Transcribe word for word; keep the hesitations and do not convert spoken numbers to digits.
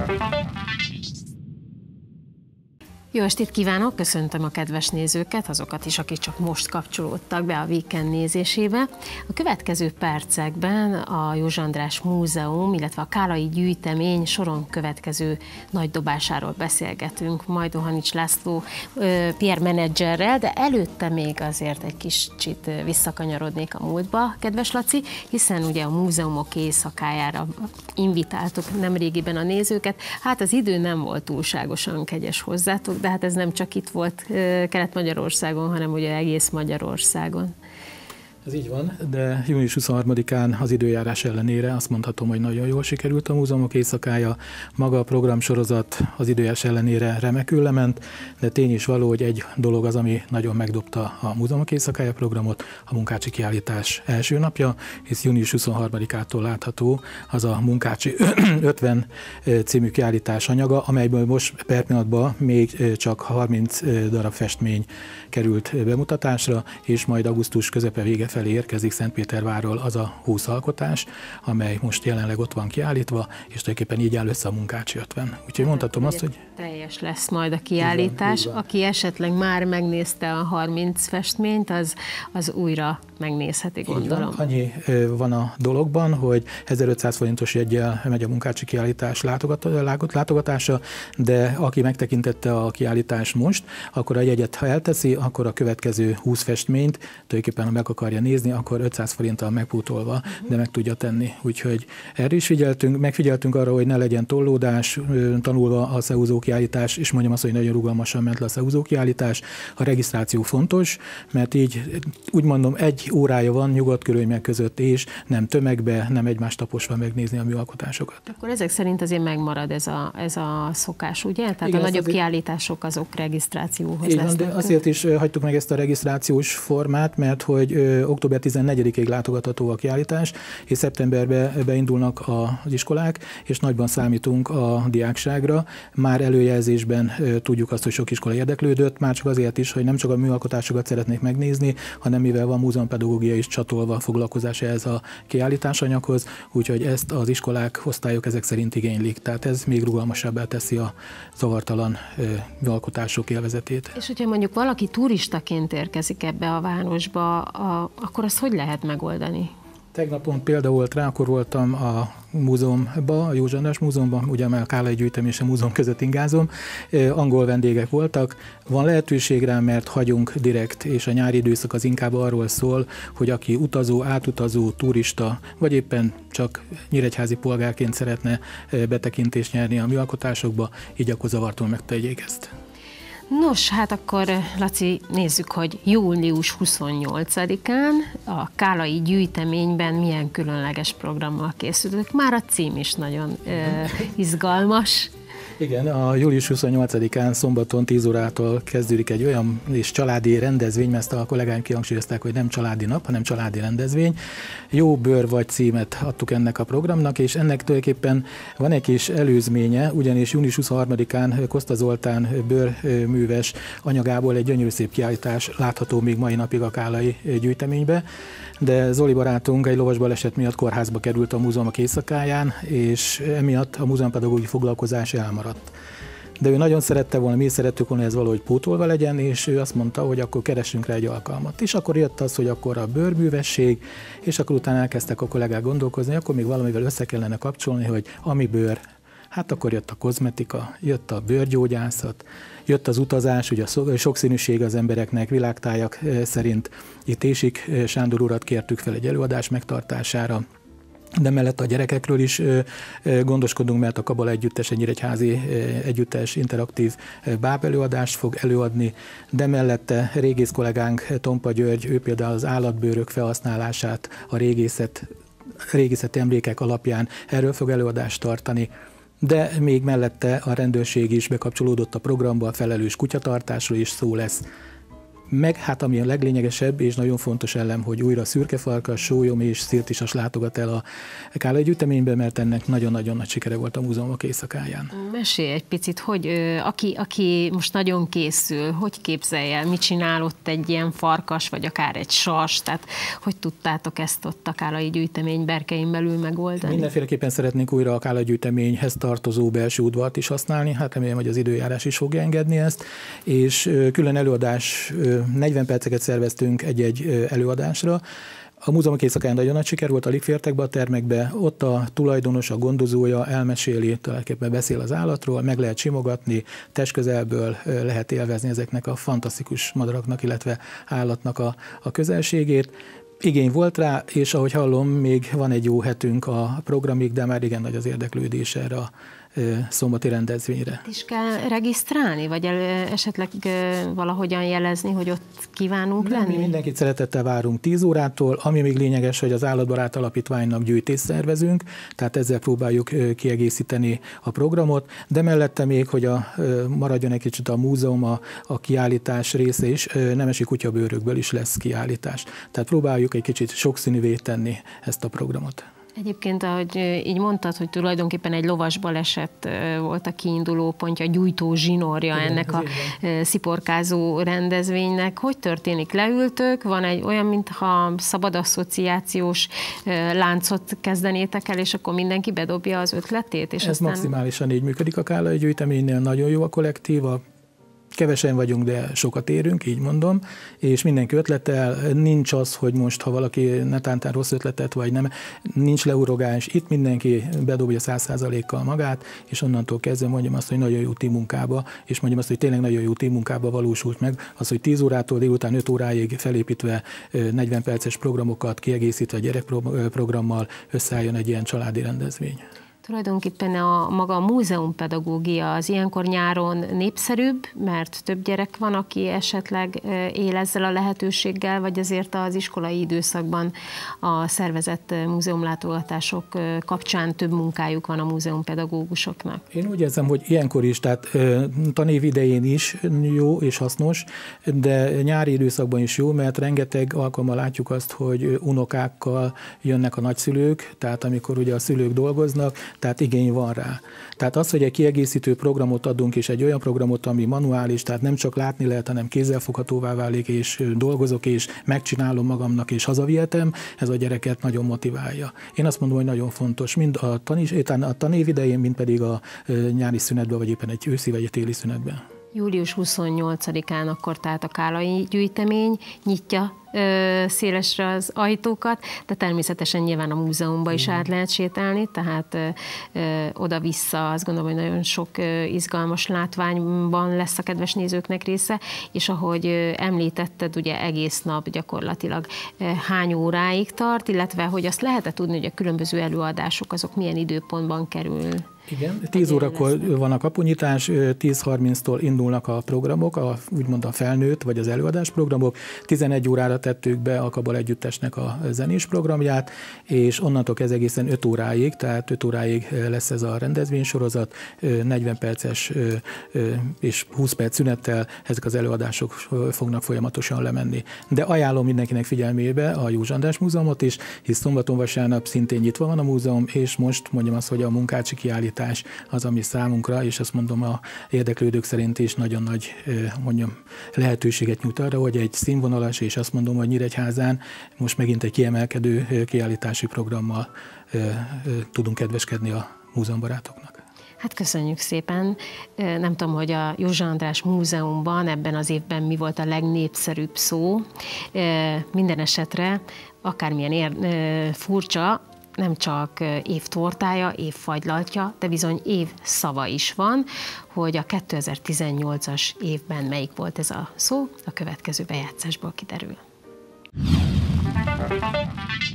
Jó estét kívánok, köszöntöm a kedves nézőket, azokat is, akik csak most kapcsolódtak be a Weekend nézésébe. A következő percekben a József András Múzeum, illetve a Kálai Gyűjtemény soron következő nagy dobásáról beszélgetünk majd Ohanics László pé er menedzserrel, de előtte még azért egy kicsit visszakanyarodnék a múltba, kedves Laci, hiszen ugye a múzeumok éjszakájára invitáltuk nemrégiben a nézőket. Hát az idő nem volt túlságosan kegyes hozzátok, de hát ez nem csak itt volt Kelet-Magyarországon, hanem ugye egész Magyarországon. Ez így van, de június huszonharmadikán az időjárás ellenére azt mondhatom, hogy nagyon jól sikerült a múzeumok éjszakája. Maga a programsorozat az időjárás ellenére remekül lement, de tény is való, hogy egy dolog az, ami nagyon megdobta a múzeumok éjszakája programot, a munkácsi kiállítás első napja, hisz június huszonharmadikától látható az a Munkácsi ötven című kiállítás anyaga, amelyből most per pillanatban még csak harminc darab festmény került bemutatásra, és majd augusztus közepe vége felé érkezik Szentpétervárról az a húsz alkotás, amely most jelenleg ott van kiállítva, és tulajdonképpen így áll össze a Munkácsi ötven. Úgyhogy mondhatom azt, hogy... Teljes lesz majd a kiállítás. Így van, így van. Aki esetleg már megnézte a harminc festményt, az, az újra megnézheti, gondolom. Van. Annyi van a dologban, hogy ezerötszáz forintos jeggyel megy a Munkácsi kiállítás látogatása, de aki megtekintette a kiállítást most, akkor a jegyet, ha elteszi, akkor a következő húsz festményt, tulajdonképpen ha meg akarja nézni, akkor ötszáz forinttal megpótolva, uh-huh. de meg tudja tenni. Úgyhogy erre is figyeltünk, megfigyeltünk arra, hogy ne legyen tollódás, tanulva a Szeúzó kiállítás, és mondjam azt, hogy nagyon rugalmasan ment le a Szeúzó kiállítás. A regisztráció fontos, mert így úgy mondom, egy órája van nyugodt körülmények között, és nem tömegbe, nem egymást taposva megnézni a műalkotásokat. Akkor ezek szerint azért megmarad ez a, ez a szokás, ugye? Tehát igen, a nagyobb azért... kiállítások azok regisztrációhoz igen, lesznek. De azért is hagytuk meg ezt a regisztrációs formát, mert hogy ö, október tizennegyedikéig látogatható a kiállítás, és szeptemberben beindulnak az iskolák, és nagyban számítunk a diákságra. Már előjelzésben ö, tudjuk azt, hogy sok iskola érdeklődött, már csak azért is, hogy nem csak a műalkotásokat szeretnék megnézni, hanem mivel van múzeumpedagógia is csatolva a foglalkozás ehhez a kiállításanyaghoz, úgyhogy ezt az iskolák, osztályok ezek szerint igénylik. Tehát ez még rugalmasabbá teszi a zavartalan ö, műalkotások élvezetét. És hogyha mondjuk valaki turistaként érkezik ebbe a városba, a, akkor azt hogy lehet megoldani? Tegnap pont példa volt rá, akkor voltam a múzeumban, a József András Múzeumban, ugye már a Kálai Gyűjtemény és a múzeum között ingázom, angol vendégek voltak. Van lehetőség rá, mert hagyunk direkt, és a nyári időszak az inkább arról szól, hogy aki utazó, átutazó, turista, vagy éppen csak nyíregyházi polgárként szeretne betekintést nyerni a műalkotásokba, így akkor zavartól megtegyék ezt. Nos, hát akkor Laci, nézzük, hogy július huszonnyolcadikán a Kálai Gyűjteményben milyen különleges programmal készültök. Már a cím is nagyon uh, izgalmas. Igen, a július huszonnyolcadikán szombaton tíz órától kezdődik egy olyan és családi rendezvény, mert ezt a kollégáim kihangsúlyozták, hogy nem családi nap, hanem családi rendezvény. Jó bőr vagy címet adtuk ennek a programnak, és ennek tulajdonképpen van egy kis előzménye, ugyanis június huszonharmadikán Koszta Zoltán bőrműves anyagából egy gyönyörű szép kiállítás látható még mai napig a Kálai Gyűjteménybe, de Zoli barátunk egy lovas baleset miatt kórházba került a múzeumok éjszakáján, és emiatt a múzeumpedagógiai foglalkozás elmaradt. De ő nagyon szerette volna, mi szerettük volna, ez valahogy pótolva legyen, és ő azt mondta, hogy akkor keressünk rá egy alkalmat. És akkor jött az, hogy akkor a bőrművesség, és akkor utána elkezdtek a kollégák gondolkozni, akkor még valamivel össze kellene kapcsolni, hogy ami bőr, hát akkor jött a kozmetika, jött a bőrgyógyászat, jött az utazás, ugye a sokszínűség az embereknek világtájak szerint. Itt Ésik Sándor urat kértük fel egy előadás megtartására, de mellett a gyerekekről is gondoskodunk, mert a Kabala Együttes, egy nyíregyházi együttes interaktív bábelőadást fog előadni, de mellette régész kollégánk Tompa György, ő például az állatbőrök felhasználását a régészet, régészeti emlékek alapján erről fog előadást tartani, de még mellette a rendőrség is bekapcsolódott a programba, a felelős kutyatartásról is szó lesz. meg hát ami a leglényegesebb és nagyon fontos elem, hogy újra szürkefarkas, sólyom és szirtisas látogat el a Kálai gyűjteménybe, mert ennek nagyon-nagyon nagy sikere volt a múzeumok éjszakáján. Mesélj egy picit, hogy aki, aki most nagyon készül, hogy képzelje el, mit csinál ott egy ilyen farkas, vagy akár egy sas, tehát hogy tudtátok ezt ott a Kálai gyűjtemény berkein belül megoldani? Mindenféleképpen szeretnénk újra a Kálai gyűjteményhez tartozó belső udvart is használni, hát remélem, hogy az időjárás is fogja engedni ezt, és külön előadás, negyven perceket szerveztünk egy-egy előadásra. A múzeumok éjszakán nagyon nagy siker volt, alig fértek be a termekbe, ott a tulajdonos, a gondozója elmeséli, tulajdonképpen beszél az állatról, meg lehet simogatni, testközelből lehet élvezni ezeknek a fantasztikus madaraknak, illetve állatnak a, a közelségét. Igény volt rá, és ahogy hallom, még van egy jó hetünk a programig, de már igen nagy az érdeklődés erre a szombati rendezvényre. Is kell regisztrálni, vagy esetleg valahogyan jelezni, hogy ott kívánunk Nem, lenni? Mi mindenkit szeretettel várunk tíz órától, ami még lényeges, hogy az Állatbarát Alapítványnak gyűjtést szervezünk, tehát ezzel próbáljuk kiegészíteni a programot, de mellette még, hogy a, maradjon egy kicsit a múzeum, a, a kiállítás része is, nemesi kutyabőrökből is lesz kiállítás. Tehát próbáljuk egy kicsit sokszínűvé tenni ezt a programot. Egyébként, ahogy így mondtad, hogy tulajdonképpen egy lovas baleset volt a kiinduló pontja, a gyújtó zsinórja Igen, ennek a igen. sziporkázó rendezvénynek. Hogy történik? Leültök? Van egy olyan, mintha szabad asszociációs láncot kezdenétek el, és akkor mindenki bedobja az ötletét? És Ez aztán... maximálisan így működik a Kálai gyűjteménynél, nagyon jó a kollektíva. Kevesen vagyunk, de sokat érünk, így mondom, és mindenki ötletel, nincs az, hogy most, ha valaki netántán rossz ötletet, vagy nem, nincs leurogás, itt mindenki bedobja száz százalékkal magát, és onnantól kezdve mondjam azt, hogy nagyon jó tímmunkába, és mondjam azt, hogy tényleg nagyon jó tímmunkába valósult meg, az, hogy tíz órától délután öt óráig felépítve negyven perces programokat kiegészítve gyerekprogrammal összeálljon egy ilyen családi rendezvény. Tulajdonképpen a maga a múzeumpedagógia az ilyenkor nyáron népszerűbb, mert több gyerek van, aki esetleg él ezzel a lehetőséggel, vagy azért az iskolai időszakban a szervezett múzeumlátogatások kapcsán több munkájuk van a múzeumpedagógusoknak? Én úgy érzem, hogy ilyenkor is, tehát tanév idején is jó és hasznos, de nyári időszakban is jó, mert rengeteg alkalommal látjuk azt, hogy unokákkal jönnek a nagyszülők, tehát amikor ugye a szülők dolgoznak, tehát igény van rá. Tehát az, hogy egy kiegészítő programot adunk, és egy olyan programot, ami manuális, tehát nem csak látni lehet, hanem kézzelfoghatóvá válik, és dolgozok, és megcsinálom magamnak, és hazavihetem, ez a gyereket nagyon motiválja. Én azt mondom, hogy nagyon fontos, mind a, tanis, a tanév idején, mind pedig a nyári szünetben, vagy éppen egy őszi, vagy egy téli szünetben. július huszonnyolcadikán akkor tehát a Kálai gyűjtemény nyitja ö, szélesre az ajtókat, de természetesen nyilván a múzeumba is át lehet sétálni, tehát ö, ö, oda-vissza azt gondolom, hogy nagyon sok ö, izgalmas látványban lesz a kedves nézőknek része, és ahogy ö, említetted, ugye egész nap gyakorlatilag ö, hány óráig tart, illetve hogy azt lehet-e tudni, hogy a különböző előadások azok milyen időpontban kerül? Igen, tíz órakor van a kapunyítás, tíz harminctól indulnak a programok, a, úgymond a felnőtt vagy az előadás programok, tizenegy órára tettük be a Kabala Együttesnek a zenés programját, és onnantól kezdve egészen öt óráig, tehát öt óráig lesz ez a rendezvénysorozat, negyven perces és húsz perc szünettel ezek az előadások fognak folyamatosan lemenni. De ajánlom mindenkinek figyelmébe a József András Múzeumot is, hisz szombaton, vasárnap szintén nyitva van a múzeum, és most mondjam azt, hogy a munkácsi kiállítás az, ami számunkra, és azt mondom a érdeklődők szerint is nagyon nagy mondjam, lehetőséget nyújt arra, hogy egy színvonalas, és azt mondom, hogy Nyíregyházán most megint egy kiemelkedő kiállítási programmal tudunk kedveskedni a múzeumbarátoknak. Hát köszönjük szépen. Nem tudom, hogy a József András Múzeumban ebben az évben mi volt a legnépszerűbb szó. Minden esetre akármilyen ér, furcsa, nem csak év tortája, év fagylaltja, de bizony év szava is van, hogy a kétezer-tizennyolcas évben melyik volt ez a szó, a következő bejátszásból kiderül.